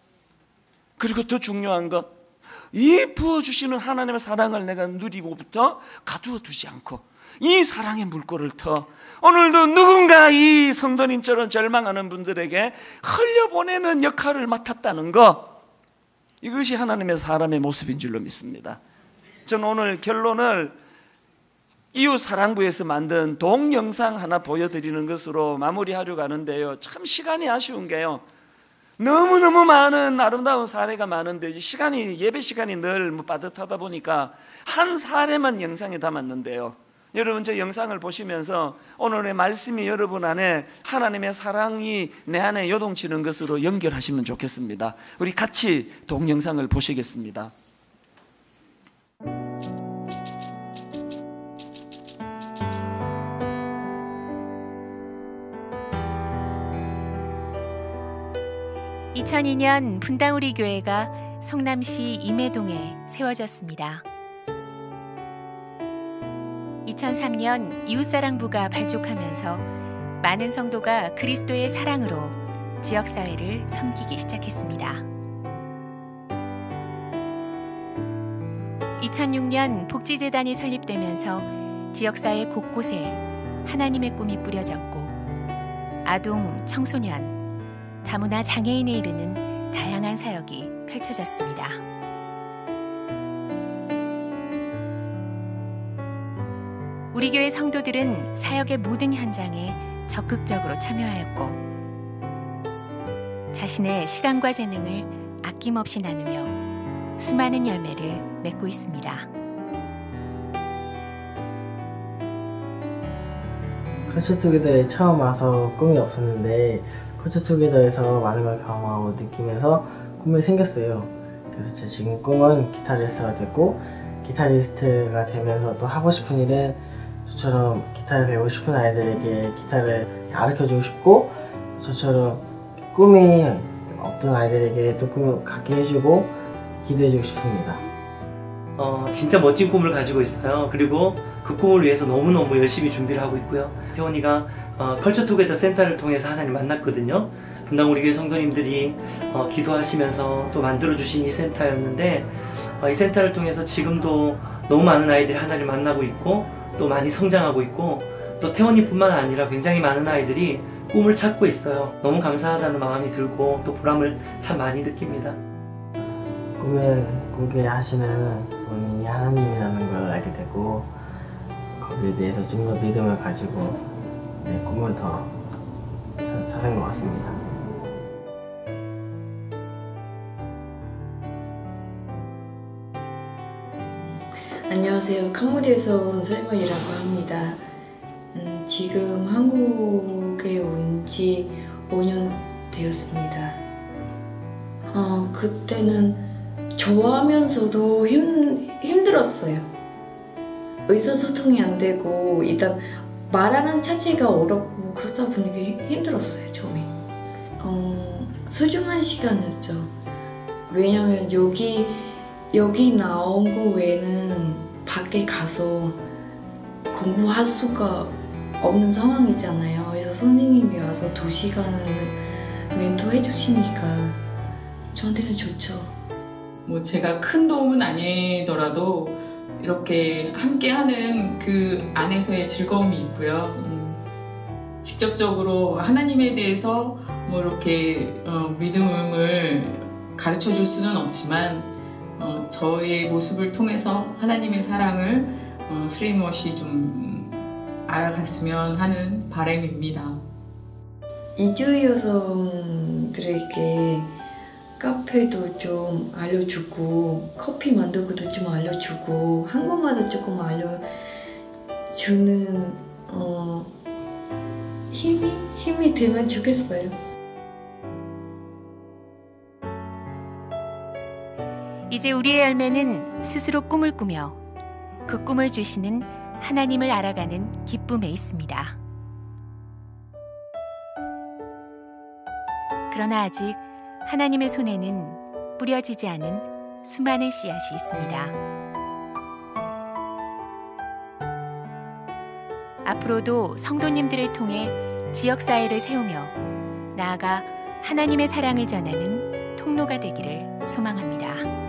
그리고 더 중요한 것, 이 부어주시는 하나님의 사랑을 내가 누리고부터 가두어 두지 않고 이 사랑의 물꼬를 터 오늘도 누군가 이 성도님처럼 절망하는 분들에게 흘려보내는 역할을 맡았다는 것, 이것이 하나님의 사람의 모습인 줄로 믿습니다. 저는 오늘 결론을 이웃사랑부에서 만든 동영상 하나 보여드리는 것으로 마무리하려고 하는데요, 참 시간이 아쉬운 게요, 너무너무 많은 아름다운 사례가 많은데 예배 시간이 늘 빠듯하다 보니까 한 사례만 영상에 담았는데요, 여러분 저 영상을 보시면서 오늘의 말씀이 여러분 안에 하나님의 사랑이 내 안에 요동치는 것으로 연결하시면 좋겠습니다. 우리 같이 동영상을 보시겠습니다. (2002년) 분당 우리 교회가 성남시 임해동에 세워졌습니다. 2003년 이웃사랑부가 발족하면서 많은 성도가 그리스도의 사랑으로 지역사회를 섬기기 시작했습니다. 2006년 복지재단이 설립되면서 지역사회 곳곳에 하나님의 꿈이 뿌려졌고 아동, 청소년, 다문화 장애인에 이르는 다양한 사역이 펼쳐졌습니다. 우리 교회 성도들은 사역의 모든 현장에 적극적으로 참여하였고 자신의 시간과 재능을 아낌없이 나누며 수많은 열매를 맺고 있습니다. 컬처투게더에 처음 와서 꿈이 없었는데 컬처투게더에서 많은 걸 경험하고 느끼면서 꿈이 생겼어요. 그래서 제 지금 꿈은 기타리스트가 됐고, 기타리스트가 되면서 또 하고 싶은 일은 저처럼 기타를 배우고 싶은 아이들에게 기타를 가르쳐주고 싶고, 저처럼 꿈이 없던 아이들에게 또 꿈을 갖게 해주고 기도해주고 싶습니다. 진짜 멋진 꿈을 가지고 있어요. 그리고 그 꿈을 위해서 너무너무 열심히 준비를 하고 있고요. 태원이가 컬처투게더 센터를 통해서 하나님 만났거든요. 분당 우리 교회 성도님들이 기도하시면서 또 만들어주신 이 센터였는데, 이 센터를 통해서 지금도 너무 많은 아이들이 하나님을 만나고 있고 또 많이 성장하고 있고, 또 태원이뿐만 아니라 굉장히 많은 아이들이 꿈을 찾고 있어요. 너무 감사하다는 마음이 들고 또 보람을 참 많이 느낍니다. 꿈은 꾸게 하시는 분이 하나님이라는 걸 알게 되고 거기에 대해서 좀 더 믿음을 가지고 꿈을 더 찾은 것 같습니다. 안녕하세요. 캄보디아에서 온 설머이라고 합니다. 지금 한국에 온 지 5년 되었습니다. 그때는 좋아하면서도 힘들었어요. 의사소통이 안 되고 일단 말하는 자체가 어렵고 그러다 보니까 힘들었어요. 처음에. 소중한 시간이었죠. 왜냐면 여기 나온 거 외에는 밖에 가서 공부할 수가 없는 상황이잖아요. 그래서 선생님이 와서 2시간을 멘토해 주시니까 저한테는 좋죠. 뭐 제가 큰 도움은 아니더라도 이렇게 함께하는 그 안에서의 즐거움이 있고요. 직접적으로 하나님에 대해서 뭐 이렇게 믿음을 가르쳐 줄 수는 없지만 저의 모습을 통해서 하나님의 사랑을 스레이머시 좀 알아갔으면 하는 바람입니다. 이주 여성들에게 카페도 좀 알려주고 커피 만들고도 좀 알려주고 한국말도 조금 알려주는 힘이 되면 좋겠어요. 이제 우리의 열매는 스스로 꿈을 꾸며 그 꿈을 주시는 하나님을 알아가는 기쁨에 있습니다. 그러나 아직 하나님의 손에는 뿌려지지 않은 수많은 씨앗이 있습니다. 앞으로도 성도님들을 통해 지역사회를 세우며 나아가 하나님의 사랑을 전하는 통로가 되기를 소망합니다.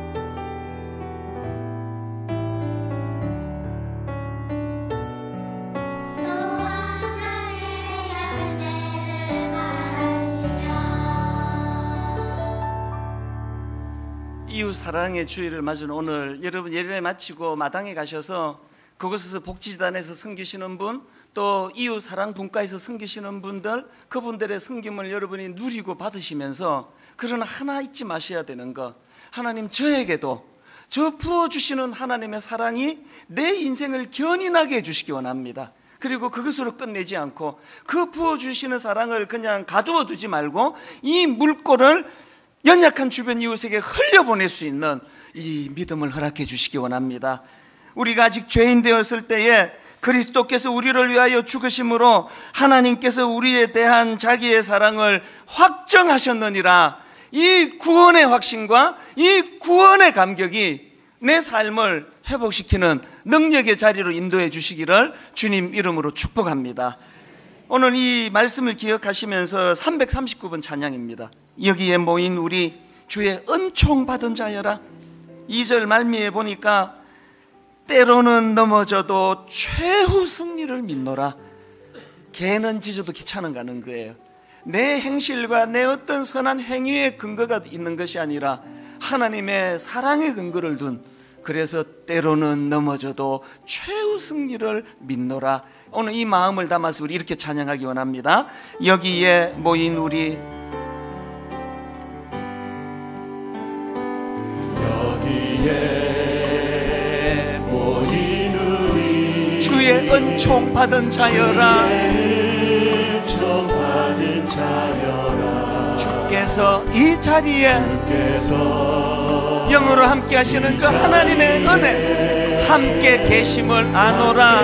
이웃 사랑의 주일을 맞은 오늘 여러분 예배 마치고 마당에 가셔서 그곳에서 복지단에서 섬기시는 분, 또 이웃 사랑 분과에서 섬기시는 분들, 그분들의 섬김을 여러분이 누리고 받으시면서 그러나 하나 잊지 마셔야 되는 것, 하나님 저에게도 저 부어주시는 하나님의 사랑이 내 인생을 견인하게 해주시기 원합니다. 그리고 그것으로 끝내지 않고 그 부어주시는 사랑을 그냥 가두어 두지 말고 이 물꼬를 연약한 주변 이웃에게 흘려보낼 수 있는 이 믿음을 허락해 주시기 원합니다. 우리가 아직 죄인 되었을 때에 그리스도께서 우리를 위하여 죽으심으로 하나님께서 우리에 대한 자기의 사랑을 확정하셨느니라. 이 구원의 확신과 이 구원의 감격이 내 삶을 회복시키는 능력의 자리로 인도해 주시기를 주님 이름으로 축복합니다. 오늘 이 말씀을 기억하시면서 339번 찬양입니다. 여기에 모인 우리 주의 은총 받은 자여라. 2절 말미에 보니까 때로는 넘어져도 최후 승리를 믿노라. 개는 짖어도 귀찮은 가는 거예요. 내 행실과 내 어떤 선한 행위의 근거가 있는 것이 아니라 하나님의 사랑의 근거를 둔, 그래서 때로는 넘어져도 최후 승리를 믿노라. 오늘 이 마음을 담아서 우리 이렇게 찬양하기 원합니다. 여기에 모인 우리 주의 은총 받은 자여라. 주께서 이 자리에 영으로 함께 하시는 그 하나님의 은혜 함께 계심을 아노라.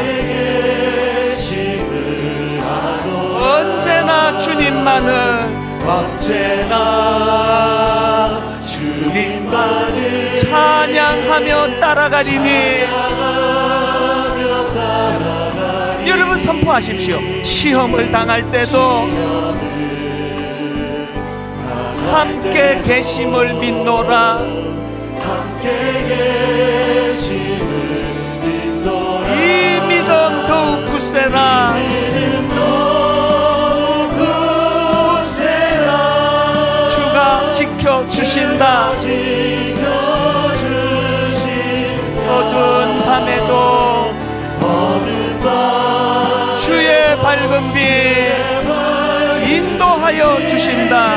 언제나 주님만을 찬양하며 따라가리니. 여러분 선포하십시오. 시험을 당할 때도 함께 계심을 믿노라. 이 믿음 더욱 굳세라. 주가 지켜주신다. 밝은 빛 인도하여 주신다.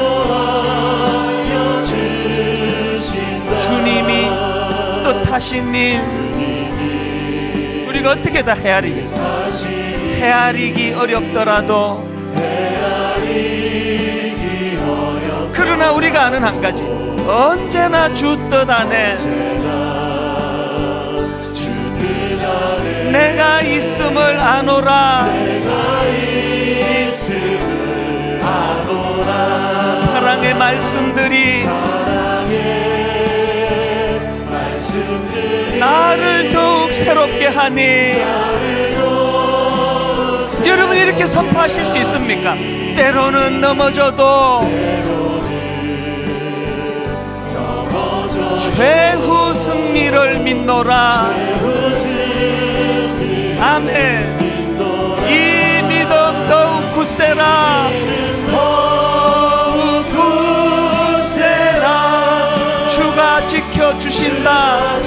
주님이 뜻하신 일 우리가 어떻게 다 헤아리겠습니까? 헤아리기 어렵더라도, 그러나 우리가 아는 한 가지, 언제나 주 뜻 안에 내가 있음을 아노라. 사랑의 말씀들이 나를 더욱 새롭게 하니. 여러분 이렇게 선포하실 수 있습니까? 때로는 넘어져도 최후 승리를 믿노라. 아멘. 이 믿음 더욱 굳세라. 더욱 굳세라. 주가 지켜주신다.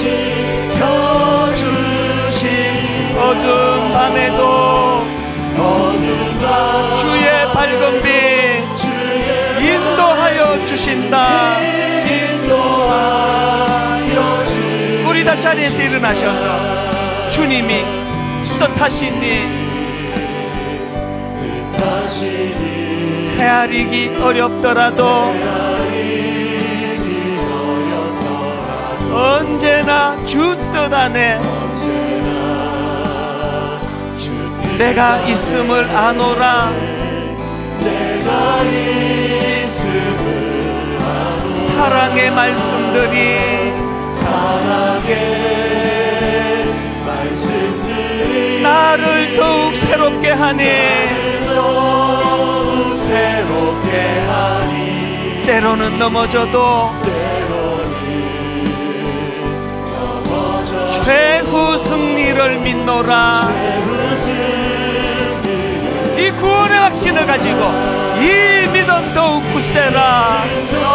어두운 밤에도 주의 밝은 빛 인도하여 주신다. 우리 다 자리에서 일어나셔서 주님이 뜻하신 일 헤아리기 어렵더라도 언제나 주 뜻 안에 내가 있음을 아노라. 사랑의 말씀들이 나를 더욱 새롭게 하니. 때로는 넘어져도 최후 승리를 믿노라. 이 구원의 확신을 가지고 이 믿음 더욱 굳세라.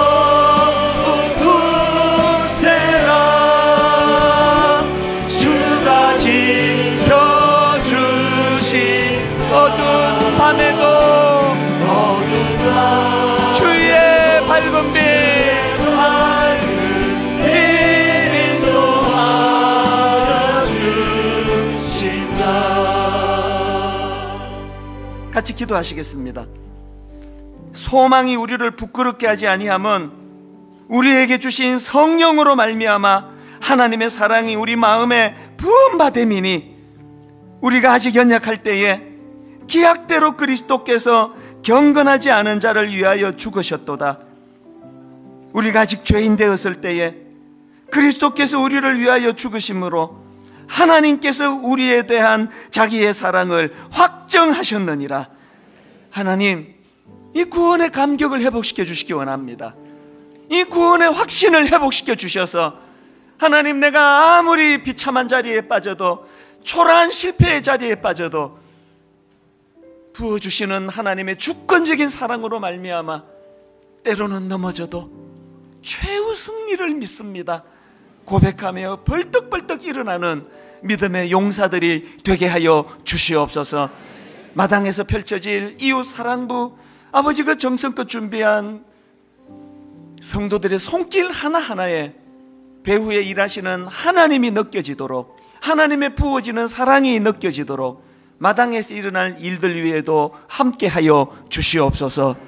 주가 지켜주신 어두운 밤에도 주의 밝은 빛 인도하여 주신다. 같이 기도하시겠습니다. 소망이 우리를 부끄럽게 하지 아니함은 우리에게 주신 성령으로 말미암아 하나님의 사랑이 우리 마음에 부음받음이니, 우리가 아직 연약할 때에 기약대로 그리스도께서 경건하지 않은 자를 위하여 죽으셨도다. 우리가 아직 죄인 되었을 때에 그리스도께서 우리를 위하여 죽으심으로 하나님께서 우리에 대한 자기의 사랑을 확정하셨느니라. 하나님, 이 구원의 감격을 회복시켜 주시기 원합니다. 이 구원의 확신을 회복시켜 주셔서 하나님, 내가 아무리 비참한 자리에 빠져도, 초라한 실패의 자리에 빠져도 부어주시는 하나님의 주권적인 사랑으로 말미암아 때로는 넘어져도 최후 승리를 믿습니다 고백하며 벌떡벌떡 일어나는 믿음의 용사들이 되게 하여 주시옵소서. 마당에서 펼쳐질 이웃 사랑부, 아버지 그 정성껏 준비한 성도들의 손길 하나하나에 배후에 일하시는 하나님이 느껴지도록, 하나님의 부어지는 사랑이 느껴지도록 마당에서 일어날 일들 위에도 함께하여 주시옵소서.